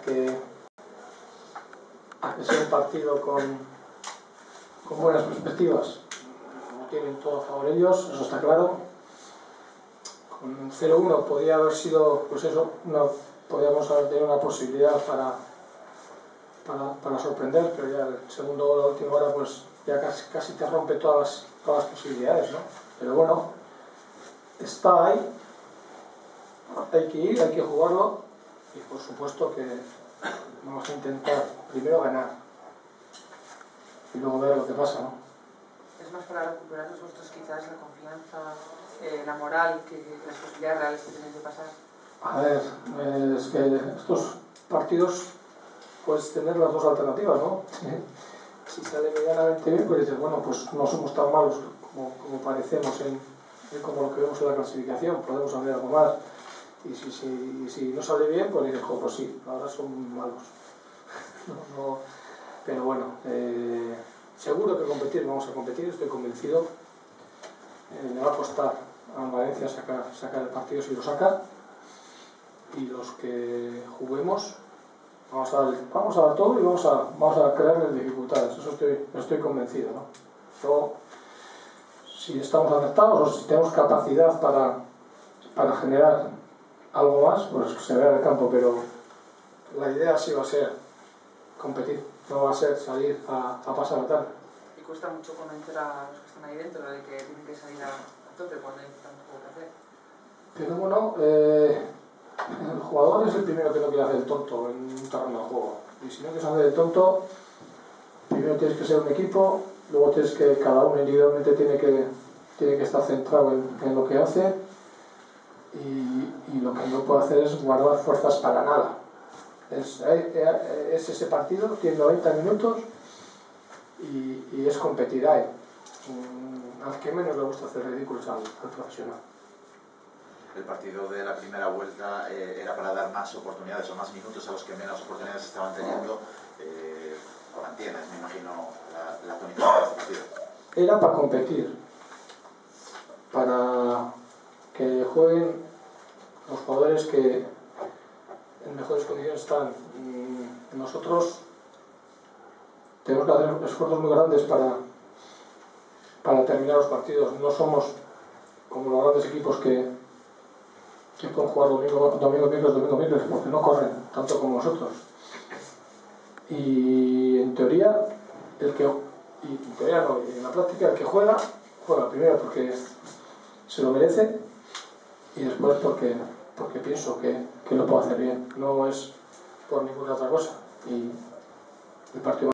que sea un partido con buenas perspectivas. No tienen todo a favor ellos, eso está claro. Con 0-1 podía haber sido, pues eso, podíamos haber tenido una posibilidad para sorprender, pero ya el segundo gol a última hora pues ya casi te rompe todas las posibilidades, ¿no? Pero bueno, está ahí, hay que ir, hay que jugarlo y por supuesto que vamos a intentar primero ganar y luego ver lo que pasa, ¿no? Es más para recuperar vosotros quizás la confianza, la moral, que las posibilidades reales que tenéis de pasar. A ver, es que estos partidos puedes tener las dos alternativas, ¿no? Si sale medianamente bien, pues dices, bueno, pues no somos tan malos como parecemos como lo que vemos en la clasificación, podemos hacer algo más. Y si no sale bien, pues dices, pues sí, ahora son malos. Pero bueno, seguro que vamos a competir, estoy convencido. Le va a costar a Valencia sacar el partido si lo saca, y los que juguemos vamos a dar todo y vamos a crearles dificultades, eso estoy convencido, ¿no? Luego, si estamos acertados o si tenemos capacidad para generar algo más, pues se verá en el campo, pero la idea sí va a ser competir, no va a ser salir a pasar la tarde. Y cuesta mucho convencer a los que están ahí dentro de que tienen que salir a tope cuando hay tan poco que hacer. Pero bueno, el jugador es el primero que no quiere hacer el tonto en un terreno de juego, y si no quieres hacer el tonto, primero tienes que ser un equipo, luego tienes que, cada uno individualmente tiene que estar centrado en lo que hace, y lo que no puede hacer es guardar fuerzas para nada. Es ese partido, tiene 90 minutos y es competir ahí. Al que menos le gusta hacer ridículos al profesional. El partido de la primera vuelta era para dar más oportunidades o más minutos a los que menos oportunidades estaban teniendo. Mantienes, me imagino, la tónica de este partido. Era para competir, para que jueguen los jugadores que en mejores condiciones están. Nosotros tenemos que hacer esfuerzos muy grandes para terminar los partidos. No somos como los grandes equipos que pueden jugar domingo, miércoles, porque no corren tanto como nosotros. Y en teoría, en la práctica, el que juega primero porque se lo merece, y después porque pienso que lo puedo hacer bien, no es por ninguna otra cosa. Y el partido